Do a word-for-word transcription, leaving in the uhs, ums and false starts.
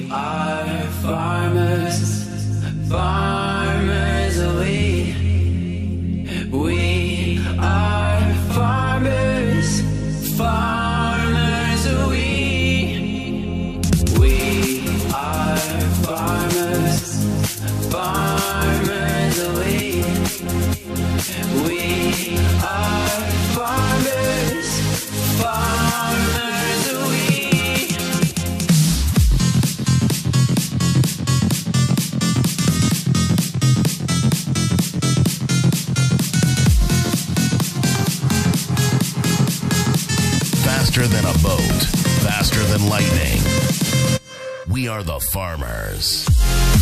are farmers, farmers we. We are farmers, farmers we. We are farmers, farmers we. We are farmers, farmers we. Faster than a boat, faster than lightning. We are the farmers.